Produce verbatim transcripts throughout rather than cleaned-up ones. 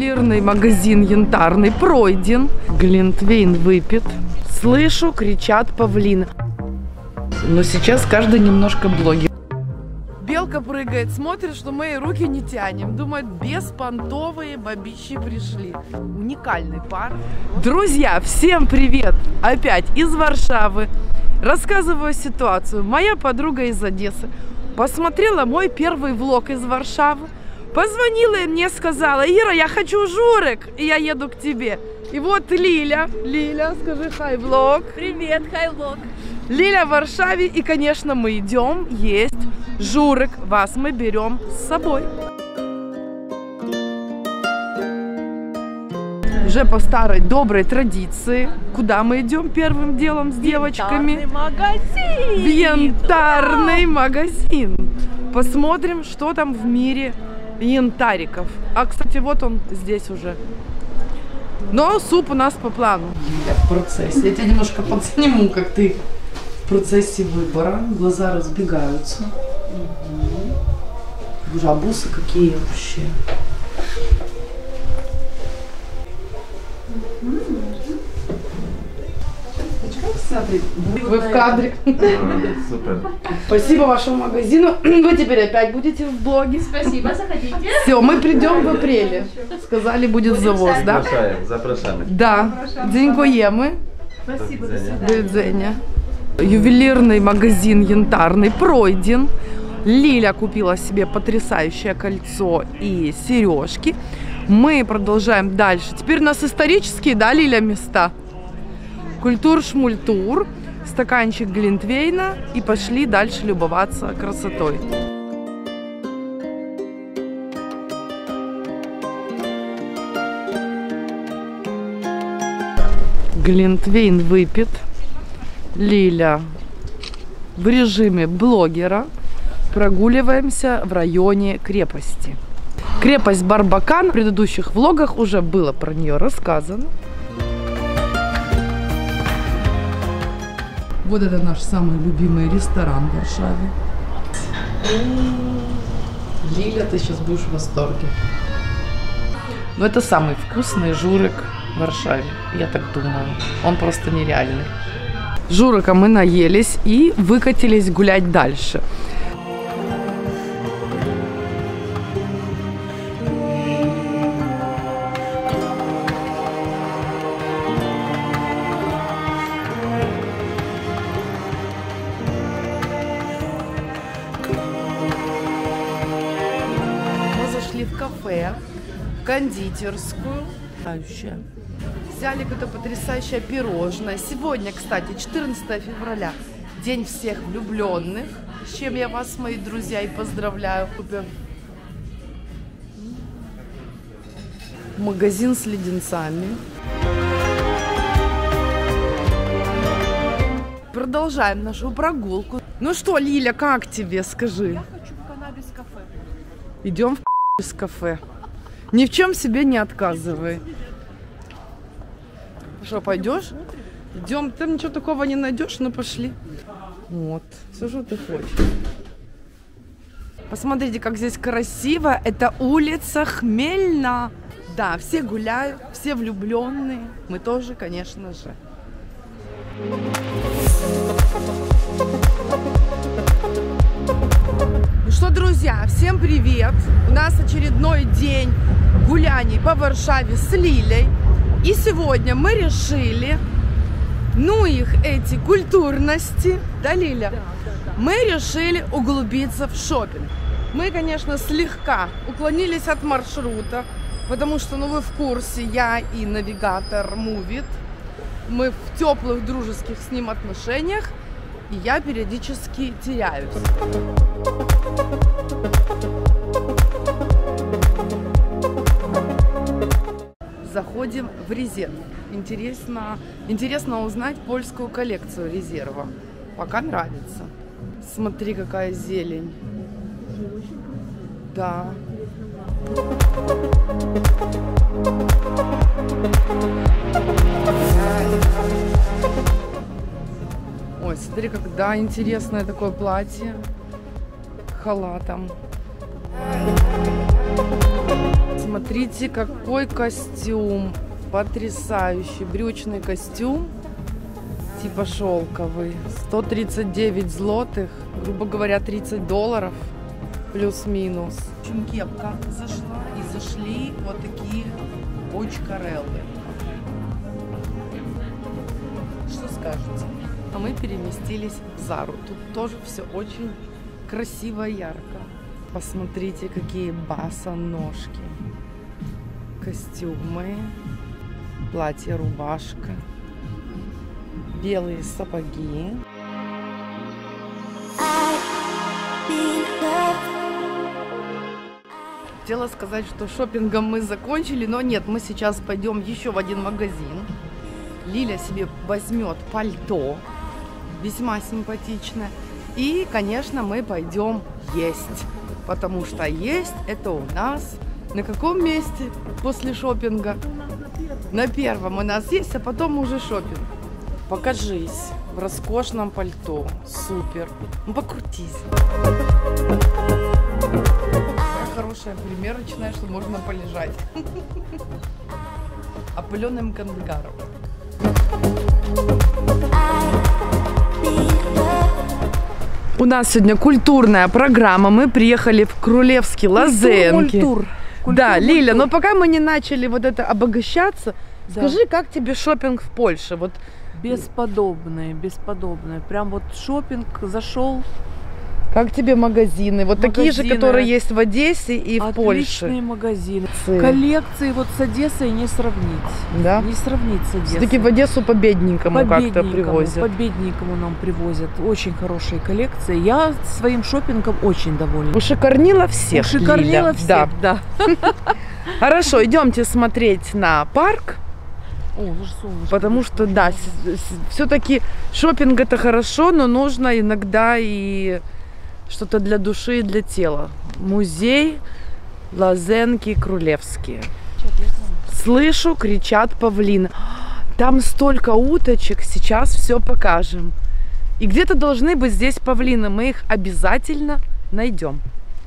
Ювелирный магазин янтарный пройден. Глинтвейн выпит. Слышу, кричат павлины. Но сейчас каждый немножко блогер. Белка прыгает, смотрит, что мои руки не тянем. Думает, беспонтовые бабищи пришли. Уникальный пар. Друзья, всем привет! Опять из Варшавы. Рассказываю ситуацию. Моя подруга из Одессы посмотрела мой первый влог из Варшавы. Позвонила и мне сказала: Ира, я хочу журик, и я еду к тебе. И вот Лиля. Лиля, скажи хай влог. Привет, хай влог. Лиля в Варшаве, и, конечно, мы идем есть журик. Вас мы берем с собой. Уже по старой доброй традиции, куда мы идем первым делом с девочками? Янтарный магазин. В янтарный магазин. Посмотрим, что там в мире янтариков. А, кстати, вот он здесь уже. Но суп у нас по плану. Я в процессе. Я тебя немножко подсниму, как ты в процессе выбора. Глаза разбегаются. Угу. Боже, а бусы какие вообще. Вы в кадре. Супер. Спасибо вашему магазину. Вы теперь опять будете в блоге. Спасибо, заходите. Все, мы придем в апреле. Сказали, будет завоз, да? Запрошаем, запрошаем. Да. Дякуємо. Спасибо, До свидания. Ювелирный магазин янтарный пройден. Лиля купила себе потрясающее кольцо и сережки. Мы продолжаем дальше. Теперь у нас исторические, да, Лиля, места? Культур-шмультур, стаканчик глинтвейна, и пошли дальше любоваться красотой. Глинтвейн выпит. Лиля в режиме блогера. Прогуливаемся в районе крепости. Крепость Барбакан. В предыдущих влогах уже было про нее рассказано. Вот это наш самый любимый ресторан в Варшаве. Лиля, ты сейчас будешь в восторге. Но это самый вкусный журик в Варшаве, я так думаю. Он просто нереальный. Журика мы наелись и выкатились гулять дальше. В кафе, в кондитерскую. Взяли какое-то потрясающее пирожное. Сегодня, кстати, четырнадцатое февраля, день всех влюбленных, с чем я вас, мои друзья, и поздравляю. Магазин с леденцами. Продолжаем нашу прогулку. Ну что, Лиля, как тебе, скажи? Я хочу в каннабис-кафе. Идем в из кафе. Ни в чем себе не отказывай. Что, пойдешь? Идем. Там ничего такого не найдешь, ну пошли. Вот. Все, что ты хочешь. Посмотрите, как здесь красиво. Это улица Хмельна. Да, все гуляют, все влюбленные. Мы тоже, конечно же. Ну что, друзья, всем привет! У нас очередной день гуляний по Варшаве с Лилей. И сегодня мы решили, ну их эти культурности, да, Лиля? Да, да, да. Мы решили углубиться в шопинг. Мы, конечно, слегка уклонились от маршрута, потому что, ну вы в курсе, я и навигатор Move It. Мы в теплых дружеских с ним отношениях. И я периодически теряюсь. Заходим в резерв. Интересно, интересно узнать польскую коллекцию резерва. Пока нравится. Смотри, какая зелень. Да. Ой, смотри, когда интересное такое платье халатом. Смотрите, какой костюм. Потрясающий. Брючный костюм. Типа шелковый. сто тридцать девять злотых. Грубо говоря, тридцать долларов. Плюс-минус. В общем, кепка зашла. И зашли вот такие очкареллы. Что скажете? А мы переместились в Зару. Тут тоже все очень красиво и ярко. Посмотрите, какие босоножки. Костюмы. Платье, рубашка. Белые сапоги. Хотела сказать, что шопингом мы закончили, но нет, мы сейчас пойдем еще в один магазин. Лиля себе возьмет пальто, весьма симпатичное. И, конечно, мы пойдем есть, потому что есть это у нас на каком месте после шопинга? На первом у нас есть, а потом уже шопинг. Покажись в роскошном пальто, супер. Ну покрутись. Хорошая примерочная, что можно полежать. Опыленным кандагаром. У нас сегодня культурная программа. Мы приехали в Крулевские Лозенки. Культур, культур. Да, Лиля, но пока мы не начали вот это обогащаться, Да. скажи, как тебе шопинг в Польше? Вот Бесподобные, бесподобные. Прям вот шопинг зашел. как тебе магазины? Вот такие же, Магазины. которые есть в Одессе и в Отличные Польше. магазины. Цы. Коллекции вот с Одессой не сравнить. Да? Не сравнить с Одессой. Все-таки в Одессу по бедненькому как-то Победникому, привозят. победникому нам привозят. Очень хорошие коллекции. Я своим шопингом очень довольна. Ушикарнила всех, Ушикарнила Лиля. всех, Да. да. Хорошо, идемте смотреть на парк. О, уже солнышко. Потому что, да, все-таки шопинг это хорошо, но нужно иногда и что-то для души и для тела. Музей Лозенки Крулевские. Слышу, кричат павлины. Там столько уточек, сейчас все покажем. И где-то должны быть здесь павлины, мы их обязательно найдем.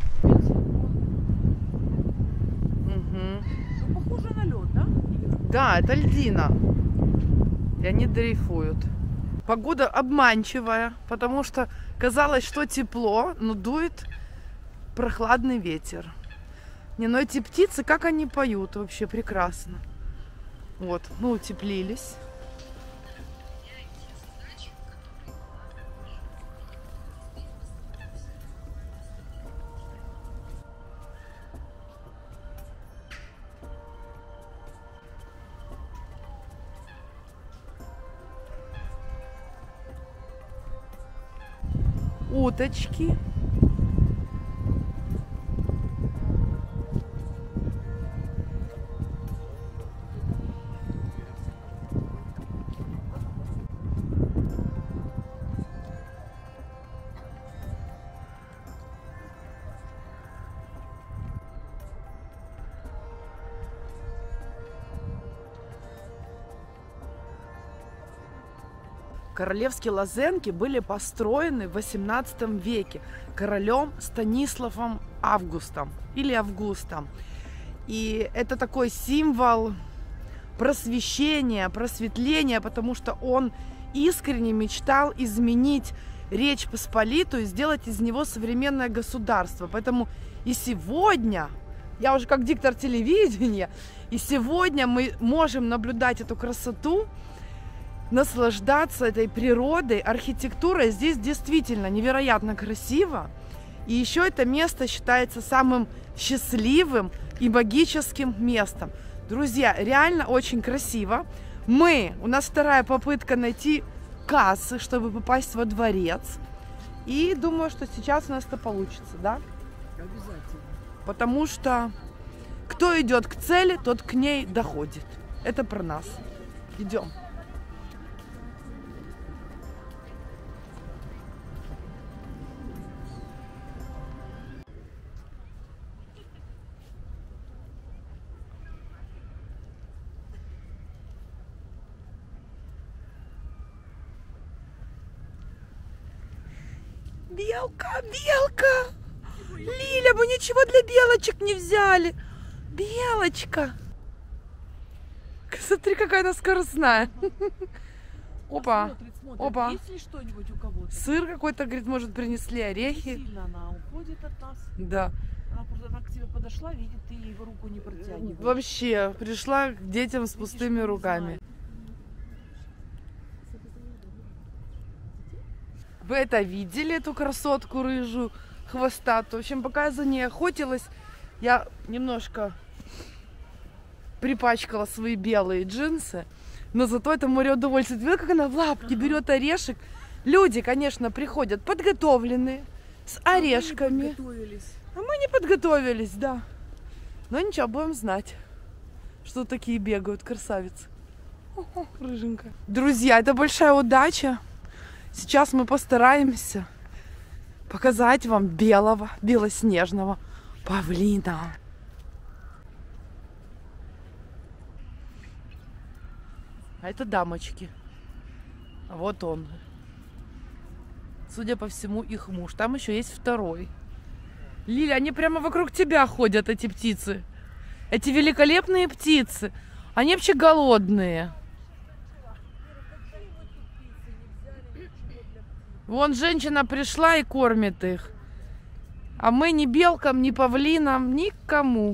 Ну, похоже на лед, да? Да, это льдина. И они дрейфуют. Погода обманчивая, потому что казалось, что тепло, но дует прохладный ветер. Не, но эти птицы, как они поют, вообще прекрасно. Вот, мы утеплились. Уточки. Королевские Лозенки были построены в восемнадцатом веке королем Станиславом Августом или Августом. И это такой символ просвещения, просветления, потому что он искренне мечтал изменить Речь Посполитую и сделать из него современное государство. Поэтому и сегодня, я уже как диктор телевидения, и сегодня мы можем наблюдать эту красоту, наслаждаться этой природой, архитектурой. Здесь действительно невероятно красиво. И еще это место считается самым счастливым и магическим местом. Друзья, реально очень красиво. Мы, у нас вторая попытка найти кассы, чтобы попасть во дворец. И думаю, что сейчас у нас это получится, да? Обязательно. Потому что кто идет к цели, тот к ней доходит. Это про нас. Идем. Белка, белка! Лиля, мы ничего для белочек не взяли. Белочка! Смотри, какая она скоростная. Опа, Смотрит, смотрит, опа. есть ли что-нибудь у кого-то? Сыр какой-то, говорит, может, принесли, орехи. Сильно она уходит от нас. Да. Она просто она к тебе подошла, видит, ты ей руку не протягиваешь. Вообще, пришла к детям с пустыми Видишь, руками. не Вы это видели, эту красотку рыжую, хвостатую? В общем, пока я за ней охотилась, я немножко припачкала свои белые джинсы, но зато это море удовольствия. Ты видела, как она в лапки берет орешек? Люди, конечно, приходят подготовленные, с орешками. А мы не подготовились, да. Но ничего, будем знать, что такие бегают красавицы. О-о, рыженькая. Друзья, это большая удача. Сейчас мы постараемся показать вам белого, белоснежного павлина. А это дамочки. А вот он. Судя по всему, их муж. Там еще есть второй. Лиля, они прямо вокруг тебя ходят, эти птицы. Эти великолепные птицы. Они вообще голодные. Вон женщина пришла и кормит их. А мы ни белкам, ни павлинам, никому.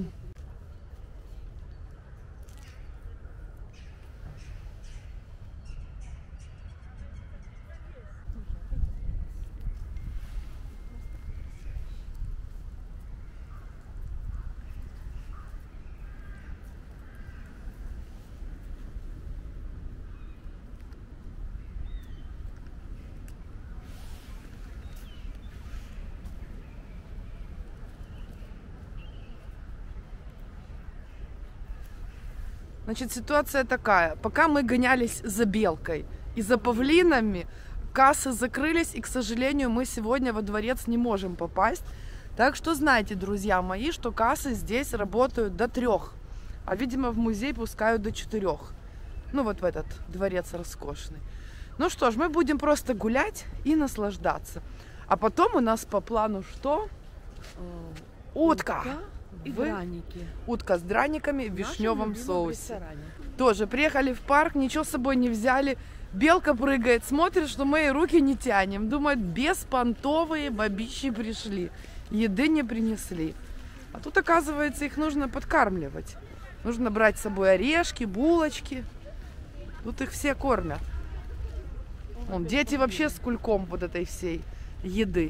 Значит, ситуация такая. Пока мы гонялись за белкой и за павлинами, кассы закрылись, и, к сожалению, мы сегодня во дворец не можем попасть. Так что знайте, друзья мои, что кассы здесь работают до трех, а, видимо, в музей пускают до четырех. Ну, вот в этот дворец роскошный. Ну что ж, мы будем просто гулять и наслаждаться. А потом у нас по плану что? Утка. И Вы? драники. Утка с драниками в вишневом соусе. Ресторане. Тоже приехали в парк, ничего с собой не взяли. Белка прыгает, смотрит, что мы ей руки не тянем. Думает, беспонтовые бабищи пришли. Еды не принесли. А тут, оказывается, их нужно подкармливать. Нужно брать с собой орешки, булочки. Тут их все кормят. Вон, дети вообще с кульком вот этой всей еды.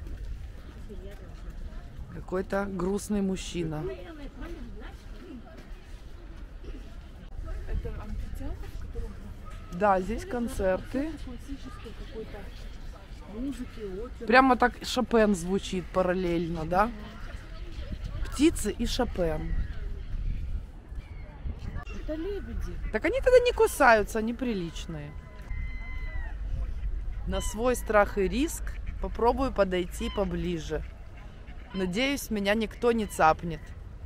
Какой-то грустный мужчина. Это амфитеатр, в котором Да, здесь концерты. классической какой-то музыки, оперы. Прямо так Шопен звучит параллельно, да? Птицы и Шопен. Это лебеди. Так они тогда не кусаются, они приличные. На свой страх и риск попробую подойти поближе. Надеюсь, меня никто не цапнет.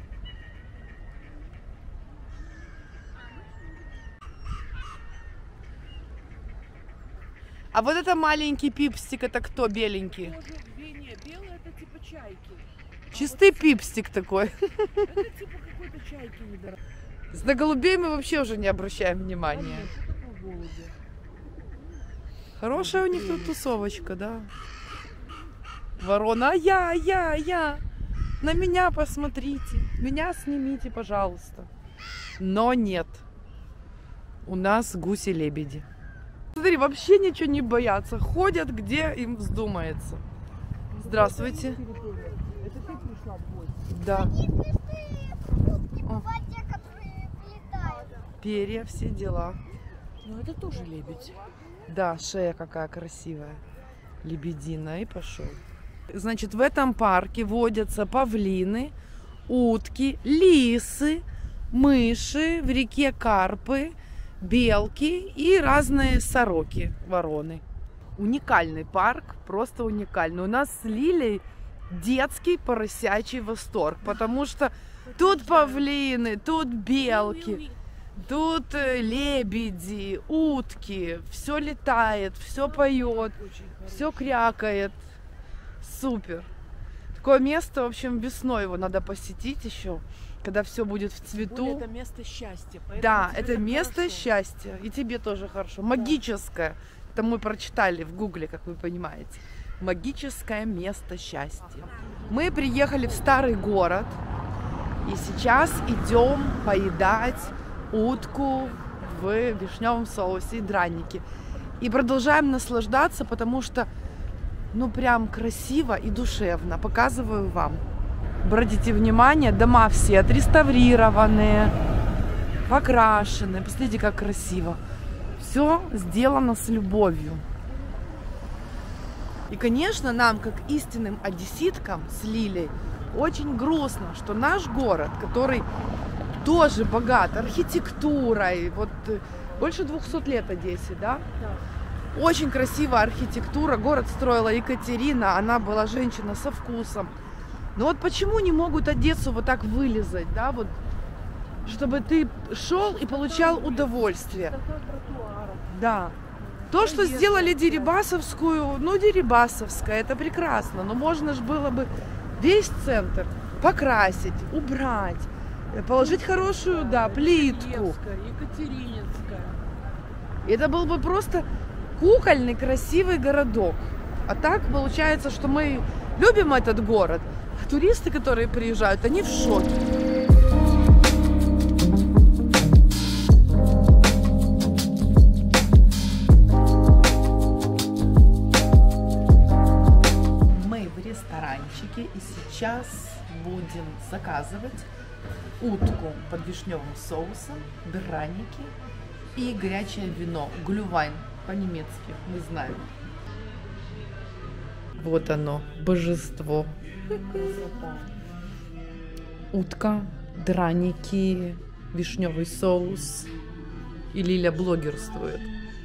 А вот это маленький пипстик, это кто беленький? Тоже не, белый это типа чайки. Чистый пипстик такой. Это типа какой-то чайки недорогой. На голубей мы вообще уже не обращаем внимания. Что такое голуби? Хорошая у них тут тусовочка, да. Ворона, а я, я, я. На меня посмотрите. Меня снимите, пожалуйста. Но нет. У нас гуси-лебеди. Смотри, вообще ничего не боятся. Ходят, где им вздумается. Здравствуйте. Это ты пришла в гости. Да. О, Воде, которые летают. перья, все дела. Ну это тоже лебедь. Да, шея какая красивая. Лебединая. И пошел. Значит, в этом парке водятся павлины, утки, лисы, мыши, в реке карпы, белки и разные сороки, вороны. Уникальный парк, просто уникальный. У нас с Лилей детский поросячий восторг, потому что тут павлины, тут белки, тут э, лебеди, утки, все летает, все поет, все крякает. Супер. Такое место, в общем, весной его надо посетить еще, когда все будет в цвету. Оля, это место счастья. поэтому Да, тебе это так место хорошо. счастья. И тебе тоже хорошо. Магическое. Это мы прочитали в гугле, как вы понимаете. Магическое место счастья. Мы приехали в старый город. И сейчас идем поедать утку в вишневом соусе и драники. И продолжаем наслаждаться, потому что, ну, прям красиво и душевно. Показываю вам. Обратите внимание, дома все отреставрированные, покрашены. Посмотрите, как красиво. Все сделано с любовью. И, конечно, нам, как истинным одесситкам с Лилей, очень грустно, что наш город, который тоже богат архитектурой, вот больше двухсот лет Одессе, да? Да. Очень красивая архитектура. Город строила Екатерина, она была женщина со вкусом. Но вот почему не могут Одессу вот так вылезать, да, вот, чтобы ты шел и получал удовольствие. Да. То, что сделали Дерибасовскую, ну, Дерибасовская, это прекрасно, но можно же было бы весь центр покрасить, убрать, положить хорошую, да, плитку. Екатерининская. Это был бы просто кукольный, красивый городок. А так получается, что мы любим этот город, а туристы, которые приезжают, они в шоке. Ресторанчике, и сейчас будем заказывать утку под вишневым соусом, драники и горячее вино, глювайн по-немецки, мы знаем. Вот оно, божество. Красота. Утка, драники, вишневый соус, и Лиля блогерствует.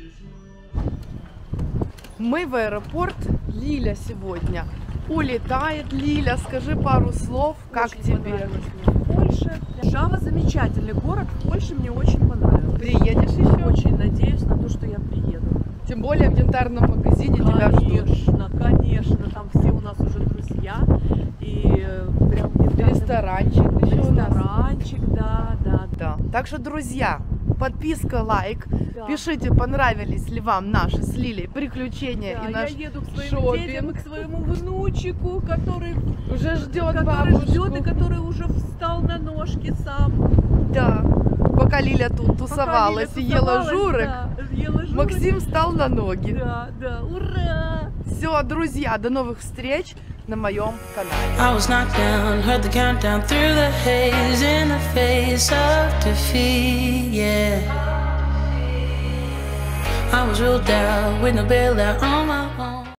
Мы в аэропорт. Лиля сегодня улетает. Лиля, скажи пару слов, как Очень тебе? понравилось мне Польша. Жава замечательный город, в Польше мне очень понравилось. Приедешь еще? Очень надеюсь на то, что я приеду. Тем более в янтарном магазине тебя ждут. Конечно, конечно, там все у нас уже друзья. И прям мне Ресторанчик еще у нас. ресторанчик, да, да, Да. Так что, друзья, подписка, лайк. да. Пишите, понравились ли вам наши с Лилей приключения Да, и я наш еду к своим шопинг. детям и к своему внучику, который, Уже ждет который бабушку. ждет и который уже встал на ножки сам. Да. Пока Лиля тут тусовалась Пока и Лиля ела тусовалась, журик, да, ела журик. Максим встал на ноги. Да, да, ура! Все, друзья, до новых встреч на моем канале. I was knocked down, heard the countdown through the haze in the face of defeat, yeah. I was ruled out with no bailout on my own.